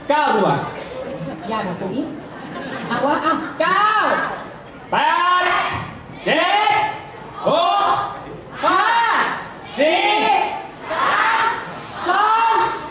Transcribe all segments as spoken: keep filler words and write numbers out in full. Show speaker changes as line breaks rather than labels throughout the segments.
เก้าดีกว่า
ญาติของตรงนี้อ่ะว่าอ่ะเก้า
แปดเจ็ดหก
ห้า
สี่
สามสอง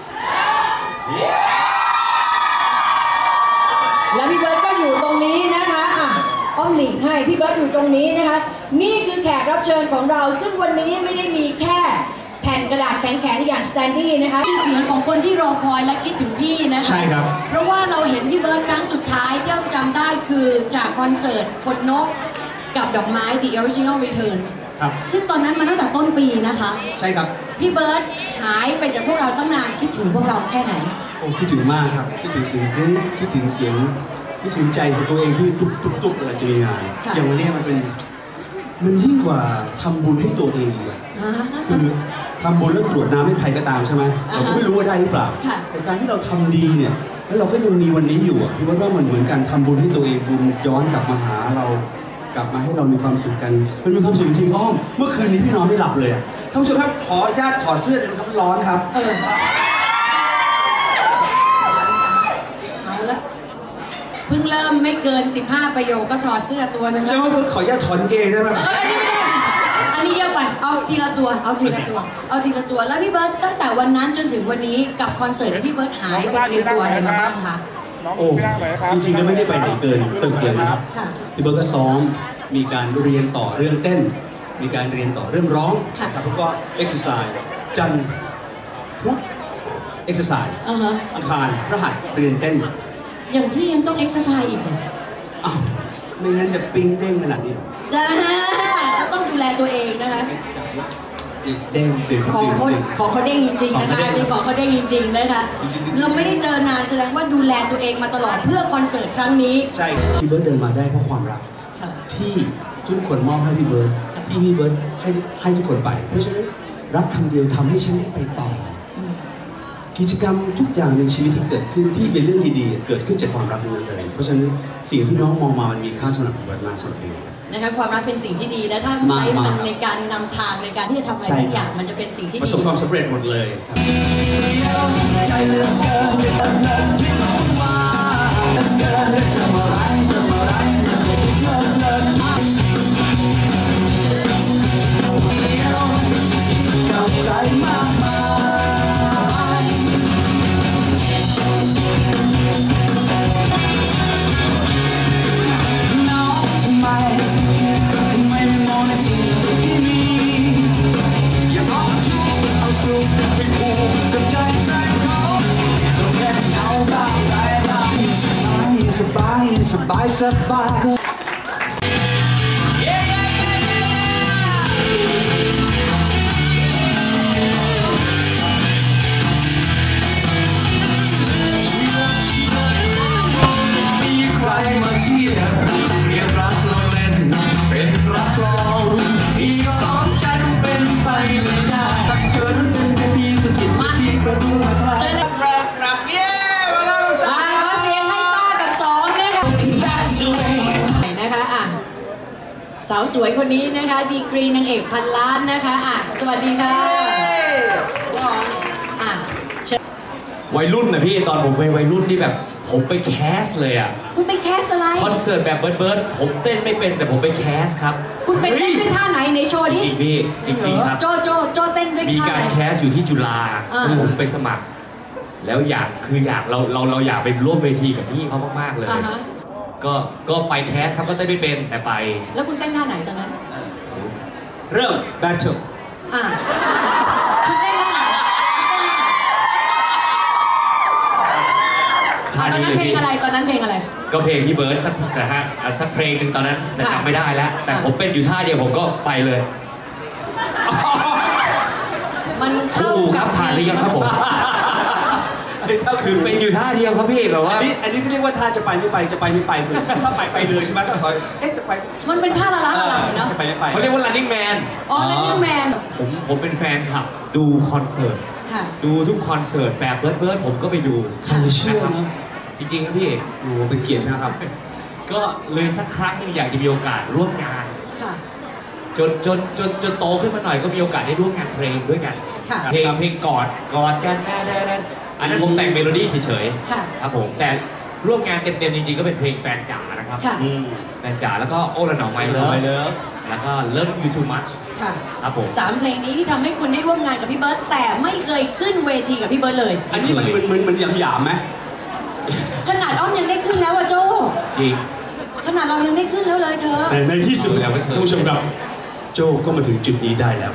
แล้วพี่เบิร์ดก็อยู่ตรงนี้นะคะอ่ะอ้อมหลีกให้พี่เบิร์ดอยู่ตรงนี้นะคะนี่คือแขกรับเชิญของเราซึ่งวันนี้ไม่ได้มีแค่แผ่นกระดาษแข็งๆอย่างสแตนดี้นะคะที่เสียงของคนที่รอคอยและคิดถึงพี่นะคะ
ใช่ครับ
เพราะว่าเราเห็นพี่เบิร์ดครั้งสุดท้ายที่เราจำได้คือจากคอนเสิร์ตคนนกกับดอกไม้ The Original Returns
ครับ
ซึ่งตอนนั้นมาตั้งแต่ต้นปีนะคะ
ใช่ครับ
พี่เบิร์ดหายไปจากพวกเราตั้งนานคิดถึงพวกเราแค่ไหน
โอ้คิดถึงมากครับคิดถึงเสียงเพลงคิดถึงเสียงคิดถึงใจของตัวเองที่ตุ๊บตุ๊บตุ๊บอะไรจะมีงานอย่างวันนี้มันเป็นมันยิ่งกว่าทำบุญให้ตัวเองเลยคือทำบุญแล้วตรวจน้ำให้ใครก็ตามใช่ไหมเราก็ไม่รู้ว่าได้หรือเปล่าแต่การที่เราทำดีเนี่ยแล้วเราก็ยังมีวันนี้อยู่อ่ะพี่ว่ามันเหมือนการทำบุญให้ตัวเองบุญย้อนกลับมาหาเรากลับมาให้เรามีความสุขกันมันมีความสุขจริงอ้อมเมื่อคืนนี้พี่นอนไม่หลับเลยอ่ะท่านผู้ชมครับขออนุญาตถอดเสื้อเลยนะครับร้อนครับ
เออเอาละเพิ่งเริ่มไม่เกินสิบห้าประโยคก็ถอดเสื้อตัวนึงแล้ว
ขออนุญาตถอนเกงได้ไหม
อันนี้เยอะไปเอาทีละตัวเอาทีละตัวเอาทีละตัวแล้วพี่เบิร์ตตั้งแต่วันนั้นจนถึงวันนี้กับคอนเสิร์ตที่พี่เบิร์ตหายไปเรียนตัวอะไรมาบ้างคะ
โอ้จริงๆแล้วไม่ได้ไปไหนเกินตึกเลยนะครับพี่เบิร์ตก็ซ้อมมีการเรียนต่อเรื่องเต้นมีการเรียนต่อเรื่องร้องครับแล้วก็เอ็กซ์ไซส์จันทร์พุธเอ็กซ์ไซส์อังคารพฤหัสเรียนเต้น
อย่างพี่ยังต้องเอ็กซ์ไซส์อีกเหรอ
อ้าวไม่งั้นจะปิ้งเด้งขนาดนี้
จ้าก็ต้องดูแลตัวเองนะคะ
เด้งตื่น
ของเขาของเขาเด้งจริงๆนะคะเป็นของเขาเด้งจริงๆนะคะเราไม่ได้เจอนานแสดงว่าดูแลตัวเองมาตลอดเพื่อคอนเสิร์ตครั้งนี้
ใช่พี่เบิร์ดเดินมาได้เพราะความรักที่ทุกคนมอบให้พี่เบิร์ดที่พี่เบิร์ดให้ให้ทุกคนไปเพราะฉะนั้นรักคำเดียวทำให้ฉันได้ไปต่อกิจกรรมทุกอย่างในชีวิตที่เกิดขึ้นที่เป็นเรื่องดีๆเกิดขึ้นจากความรักทั้งนั้นเลยเพราะฉะนั้นสิ่งที่น้องมองมามันมีค่าสำหรับพี่เบิร์ดมากสำหรับพี่
นะคะความรักเป็นสิ่งที่ดีและถ้าใช้มันในการนำทางในการที่จะทำอะไรสักอย่างมันจะเป็นสิ่งที่
ประสบความสำเร็จหมดเลยสบายสบายสบาย
สาวสวยคนนี้นะคะดีกรีนางเอกพันล้านนะคะอ่ะสวัสดีค่ะอ่ะ
วัยรุ่นนะพี่ตอนผมเป็นวัยรุ่นนี่แบบผมไปแคสเลยอ่ะ
คุณไปแคสอะไร
คอนเสิร์ตแบบเบิร์ดเบิร์ดผมเต้นไม่เป็นแต่ผมไปแคสครับ
คุณไปเต้นด้วยท่าไหนในโชว์นี้
จริงพี่จริงๆครับ
โจโจโจเต้นด้วยท่าไหนมี
การแคสอยู่ที่จุฬาผมไปสมัครแล้วอยากคืออยากเราเราเราอยากไปร่วมเวทีกับพี่เขามากๆเลยก็ก็ไปแคสครับก็เต้นไม่เป็นแต่ไป
แล้วคุณเต้นท่าไหนตอนนั้น
เริ่มแบทเทิล
อ่ะคุณเต้นท่าไหนตอนนั้นเพลงอะไรตอนนั้นเพลงอะไร
ก็เพลงพี่เบิร์ดสักนะฮะสักเพลงหนึ่งตอนนั้นแต่จำไม่ได้แล้วแต่ผมเป็นอยู่ท่าเดียวผมก็ไปเลย
มันเข้า
กับผ่านหรือยังครับผมคือเป็นอยู่ท่าเดียวครับพี่แบบว่า
อันนี้อันนี้เขาเรียกว่าท่าจะไปไม่ไปจะไปไม่ไปคือถ้าไปไปเลยใช่ไหมก็ถอยเอ๊ะจะไป
มันเป็นท่าละละละเนาะ
จะไปไม่ไป
เขาเรียกว่า running man
อ๋อ running man
ผมผมเป็นแฟนคลับดูคอนเสิร์ตดูทุกคอนเสิร์ตแบบเบิร์ดเบิร์ดผมก็ไปดู
ใครเชื่อนะ
จริงๆครับพี่
โอ้เป็นเกียรตินะครับ
ก็เลยสักครั้งนึงอยากจะมีโอกาสร่วมงานจนจนจนจนโตขึ้นมาหน่อยก็มีโอกาสได้ร่วมงานเพลงด้วยกันเพลงเพลงกอดกอดกันแน่แน่อันนั้นผมแต่งเมโลดี้เฉย
ค่ะ
ๆครับผมแต่ร่วมงานเต็มๆจริงๆก็เป็นเพลงแฟนจ๋านะครับ
ค่ะ
อืม
แฟนจ๋าแล้วก็โอ้ละหนองไมเลิฟ
ไปเลิฟ
แล้วก็เลิฟยูทูมัช
ค่ะ
ครับผม
สามเพลงนี้ที่ทำให้คุณได้ร่วมงานกับพี่เบิร์ตแต่ไม่เคยขึ้นเวทีกับพี่เบิร์ตเลย
อันนี้มันมันมันมันหยาบๆไหม
ขนาดอ้อมยังได้ขึ้นแล้วอะโจ
จริง
ขนาดเรายังได้ขึ้นแล้วเลยเธอ
ในในที่สุด
ยังไม่เคย
ท่านผู้ชมครับโจก็มาถึงจุดนี้ได้แล้ว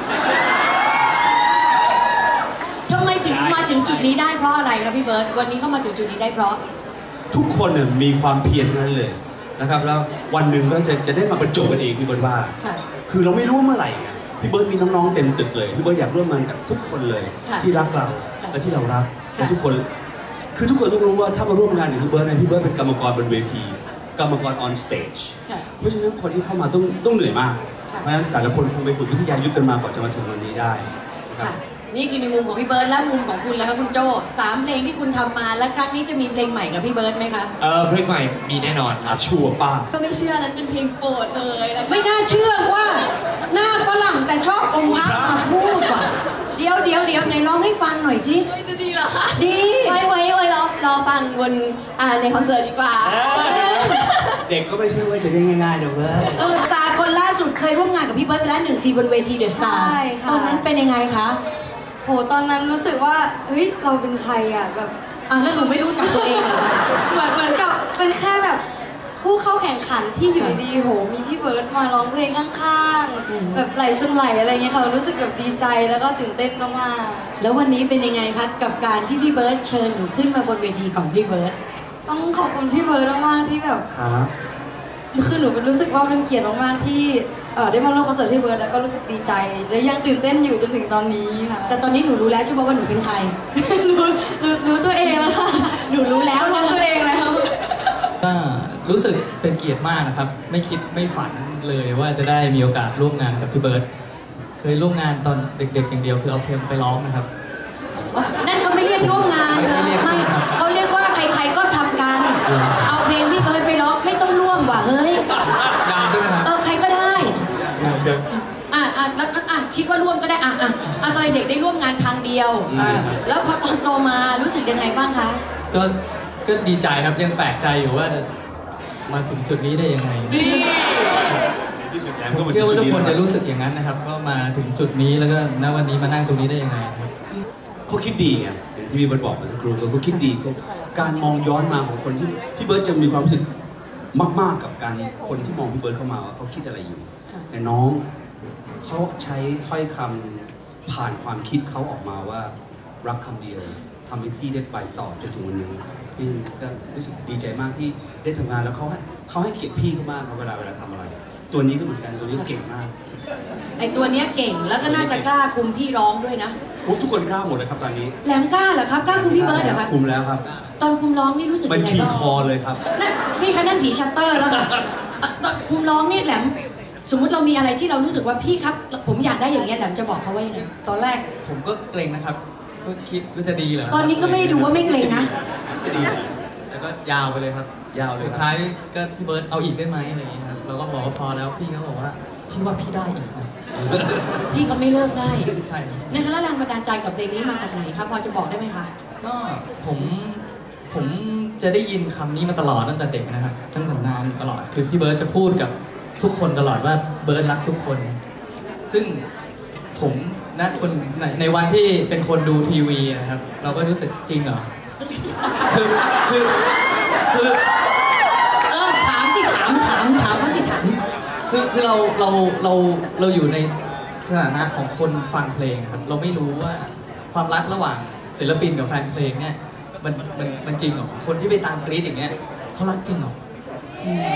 ทำไมถึงมาถึงจุดนี้ได้เพราะอะไรครับพี่เบิร์ตวันนี้เข้ามาถึงจุดนี้ได้เพราะ
ทุกคนเนี่ยมีความเพียรทั้งนั้นเลยนะครับแล้ววันหนึ่งก็จะจะได้มาบรรจบกันเองพี่เบิร์ตว่า
ค่ะ
คือเราไม่รู้ว่าเมื่อไหร่ไงพี่เบิร์ตมีน้องๆเต็มตึกเลยพี่เบิร์ตอยากร่วมงานกับทุกคนเลย
ค่ะ
ที่รักเรา
ค่ะ
และที่เรารัก
ค่ะ
และทุกคน คือทุกคนต้องรู้ว่าถ้ามาร่วมงานกับพี่เบิร์ตเนี่ยพี่เบิร์ตเป็นกรรมกรบนเวที กรรมกร on stage
ค่ะ
เพราะฉะนั้นคนที่เข้ามาต้องต้องเหนื่อยมาก
ค่ะ
เพราะฉะนั้นแต่ละคนคงไปฝึกวิทยายุทธกันมากว่าจะมาถึงวันนี้ได้นะครับ
ค่ะนี่คือในมุมของพี่เบิร์ตและมุมของคุณแล้วครับคุณโจสามเพลงที่คุณทำมาและครั้งนี้จะมีเพลงใหม่กับพี่เบิร์ตไหมคะ
เออเพลงใหม่มีแน่นอนครับ
ชัวร์ป้า
ก็ไม่เชื่อนั้นเป็นเพลงโปรดเลยแล้วก็
ไม่น่าเชื่อว่าหน้าฝรั่งแต่ชอบองค์พระมาพูดว่ะเดี๋ยวเดี๋ยวเดี๋ยวไหนร้องให้ฟังหน่อยสิ
เฮ้ยจะดีเหรอคะ
ดี
ไว้ไว้ไว้รอรอฟังบนอ่าในคอนเสิร์ตดีกว่า
เด็กก็ไม่ใช่ว่าจะได้ง่ายๆนะเว้ย
เออตาคนล่าสุดเคยร่วมงานกับพี่เบิร์ตไปแล้วหนึ่งทีบนเวทีเดอะสตาร์
ใช่ค่ะ
ตอนนั้นเป็นยังไงคะ
โหตอนนั้นรู้สึกว่าเฮ้ยเราเป็นใครอ่ะแบบ
อ่ะแล้วหนูไม่รู้จักตัวเองเหรอคะ
เหมือนเหมือนกับเป็นแค่แบบผู้เข้าแข่งขันที่อยู่ดีๆโหมีพี่เบิร์ดมาร้องเพลงข้าง
อืม
ๆ แบบไหลชนไหลอะไรเงี้ยค่ะรู้สึกแบบดีใจแล้วก็ตื่นเต้นมาก
แล้ววันนี้เป็นยังไงคะกับการที่พี่เบิร์ตเชิญหนูขึ้นมาบนเวทีของพี่เบิร์ต
ๆต้องขอบคุณพี่เบิร์ดมากๆที่แบบ
ครับ
คือหนูเป็นรู้สึกว่าเป็นเกียรติมากๆที่เอ่อได้มาร่วมคอนเสิร์ตพี่เบิร์ดแล้วก็รู้สึกดีใจ และยังตื่นเต้นอยู่จนถึงตอนนี้ค่ะ
แต่ตอนนี้หนูรู้แล้วใช่ไหมว่าหนูเป็นใคร
รู้รู้รู้ตัวเองแล้วค่ะ
หนูรู้แล้ว
รู้
นะ
ตัวเองแล้ว
ก็รู้สึกเป็นเกียรติมากนะครับ ไม่คิดไม่ฝันเลยว่าจะได้มีโอกาสร่วมงานกับพี่เบิร์ตเคยร่วมงานตอนเด็กๆอย่างเดียวคือเอาเพลงไปร้องนะครับ
อ๋อนั่นเขาไม่เรียกร่วมงาน
ไม่
เธอ
เรียก
ไม่เขาเรียกว่าใครๆก็ทำกัน เอาเพลงพี่เบิร์ตไปร้องไม่ต้องร่วมว่ะเฮ้ย
งานด้วยนะครับ
เออใครก็ได้
เชิญ
อ่ะอ่ะแล้วอ่ะคิดว่าร่วมก็ได้อ่ะอ่ะอ่ะตอนเด็กได้ร่วมงานทางเดียว
ใช่ครับ
แล้วพอตอนโตมารู้สึกยังไงบ้างคะ
ก็ก็ดีใจครับยังแปลกใจอยู่ว่าจะมาถึงจุดนี้ได้ยังไง
ที่สุดแล้ว
ผมเชื่อว่าทุกคนจะรู้สึกอย่างนั้นนะครับว่ามาถึงจุดนี้แล้วก็ณวันนี้มานั่งตรงนี้ได้ยังไงครับ
เขาคิดดีไงอย่างที่พี่เบิร์ตบอกเมื่อสักครู่เขาคิดดีเขาการมองย้อนมาของคนที่พี่เบิร์ตจะมีความรู้สึกมากๆกับการคนที่มองพี่เบิร์ตเข้ามาว่าเขาคิดอะไรอยู่ แต่น้องเขาใช้ถ้อยคำผ่านความคิดเขาออกมาว่ารักคำเดียวทำให้พี่ได้ไปต่อจนถึงวันนี้พี่ก็รู้สึกดีใจมากที่ได้ทำงานแล้วเขาให้เขาให้เกียรติพี่เขามากครับเวลาเวลาทำอะไร ตัวนี้ก็เหมือนกันตัวนี้ก็เก่งมาก
ไอตัวเนี้ยเก่งแล้วก็น่าจะกล้าคุมพี่ร้องด้วยนะ
โอ้ทุกคนกล้าหมดเลยครับตอนนี้
แหลมกล้าเหรอครับกล้าคุมพี่เบิร์ดเหรอครับ
คุมแล้วครับ
ตอนคุมร้องนี่รู้สึก
มัน
ยังไง
ขี่
บ้าง
คอเลยครับ
นั่นนี่คะนั่นผีชัตเตอร์แล้วค่ะอ่ะตอนคุมร้องนี่แหลมสมมุติเรามีอะไรที่เรารู้สึกว่าพี่ครับ ผมอยากได้อย่างเงี้ยแหลมจะบอกเขาว่ายังไง
ตอนแรกผมก็เกรงนะครับก็คิดว่าจะดีเหรอ
ตอนนี้ก็ไม่ได้ดูว่าไม่เกรงนะ
จะดี
แล้วก็ยาวไปเลยครับ
ยาวเลย
สุด
ครับ
ท้ายก็พี่เบิร์ตเอาอีกได้ไหมอะไรอย่างเงี้ยครับเราก็บอกว่าพอแล้วพี่เขาบอกว่าพี่ว่าพี่ได้อีกนะ
พี่เขาไม่เลิกได้
ใช่ครับ
นะคะแล้วแรงบันดาลใจกับเพลงนี้มาจากไหนครับพอจะบอกได้ไหมคะ
ก็ผมผมจะได้ยินคำนี้มาตลอดตั้งแต่เด็กนะครับตั้งแต่นานตลอดคือพี่เบิร์ตจะพูดกับทุกคนตลอดว่าเบิร์ตรักทุกคน ซึ่งผมนะคนในในวันที่เป็นคนดูทีวีนะครับ เราก็รู้สึกจริงเหรอคือคือคือ
เออถามสิถามถามถามเขาสิถาม
คือคือเราเราเราเราอยู่ในสถานะของคนฟังเพลงครับ เราไม่รู้ว่าความรักระหว่างศิลปินกับแฟนเพลงเนี่ยมันมันมันจริงเหรอคนที่ไปตามกรี๊ดอย่างเงี้ยเขารักจริงเหรออืม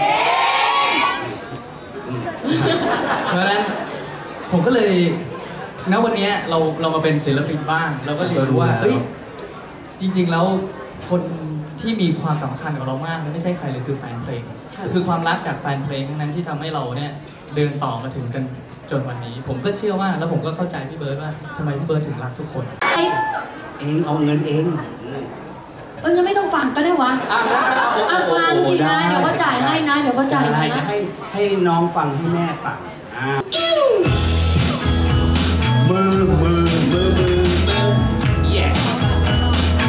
เพราะฉะนั้นผมก็เลยณวันเนี้ยเราเรามาเป็นศิลปินบ้างเราก็เรียนรู้ว่าเอ้ยจริง ๆ แล้วคนที่มีความสำคัญกับเรามากไม่ใช่ใครเลยคือแฟนเพลง คือความรักจากแฟนเพลงทั้งนั้นที่ทำให้เราเนี่ยเดินต่อมาถึงกันจนวันนี้ ผมก็เชื่อว่าแล้วผมก็เข้าใจพี่เบิร์ดว่าทำไมพี่เบิร์ดถึงรักทุกคน
ไอ้
เองเอาเงินเอง
เอองั้นไม่ต้องฟังก็ได้วะ
อ่ะงั้นเอาโอ้โห
อ่ะฟังสินะ เดี๋ยวเขาจ่ายให้นะ เดี๋ยวเขาจ่ายให้
ได้
นะ
ให้ให้น้องฟังให้แม่ฟังอ่ามือมือมือมือมือ yeah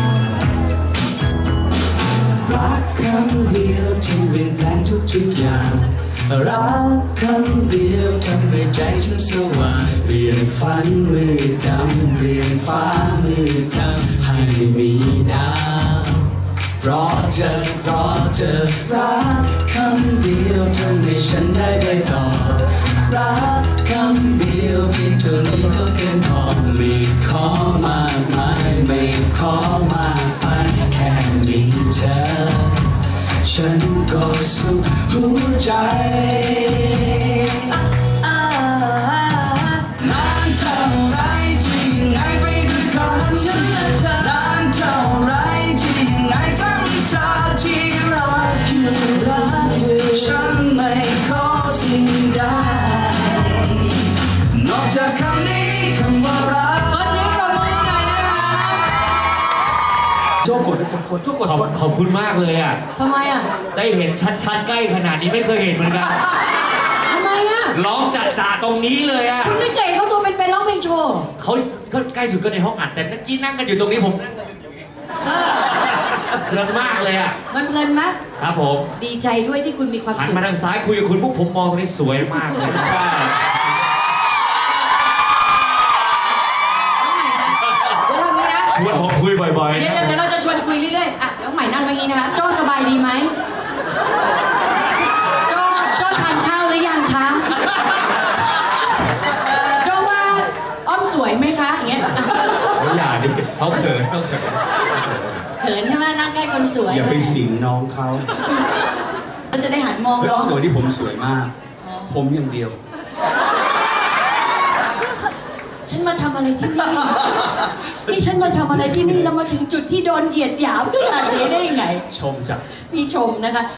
งทุกๆอย่างรักคำเดียวทำให้ใจฉันสว่างเปลี่ยนฝันมืดดำเปลี่ยนฟ้ามืดดำให้มีดาวเพราะเธอเพราะเธอรักคำเดียวทำให้ฉันได้ไปต่อรักคำเดียวเพียงเท่านี้ก็เกินพอไม่ขอมากมายไม่ขอมากไปแค่มีเธอฉันก็สุขหัวใจนานเท่าไรที่ยังไงไปด้วยกันฉันและเธอนานเท่าไรที่ยังไงถ้ามีเธอที่รักอยู่รักอยู่ฉันไม่ขอสิ่งใดนอกจากคำนี้คำว่ารัก
ขอเสียงปรบมือหน่อยนะคะ
โจ้กดกดกดโจ้กด
ขอบ
กด
ขอบคุณมากเลยอ่ะ
ทำไมอ่ะ
ได้เห็นชัดๆใกล้ขนาดนี้ไม่เคยเห็นเหมือนกัน
ทำไมอ่ะ
ร้องจัดจ่าตรงนี้เลยอ่ะ
คุณไม่เคยเห็นเขาตัวเป็นๆร้องเพลงโชว์
เขาก็ใกล้สุดก็ในห้องอัดแต่เมื่อกี้นั่งกันอยู่ตรงนี้ผมนั่งกันอยู่ตรงนี้
เออ
เพลินมากเลยอ่ะ
มันเพลินไหม
ครับผม
ดีใจด้วยที่คุณมีความ
หัน
สุข
มาทางซ้ายคุยกับคุณพวกผมมองตรงนี้สวยมากเลยใช่
น้องใหม่คะเดี๋ยวเรามีนะ
ชวนผมคุยบ่อยๆ
เดี๋ยว
นะ
เดี๋ยวเราจะชวนคุยเรื่อยๆ อ่ะ เดี๋ยวใหม่นั่งเมื่อกี้นะคะ โจ้สบายดีไหม โจ้โจ้ทานข้าวหรือยังคะ โจ้ว่าอ้อมสวยไหมคะ อย่างเงี้ยอ่ะ
เขาอย่าดิเขาเขินเขาเขิน
เขินใช่ไหมนั่งใกล้คนสวย
อย่าไปสิงน้องเขา
เราจะได้หันมอง
เพ
น้อ
ราะ
ง
ตัวที่ผมสวยมาก ผมอย่างเดียว
ฉันมาทำอะไรที่นี่ นี่ฉันมาทำอะไรที่นี่แล้วมาถึงจุดที่โดนเหยียดหยามขนาดนี้ได้ยังไง
ชมจาก
พี่ชมนะคะ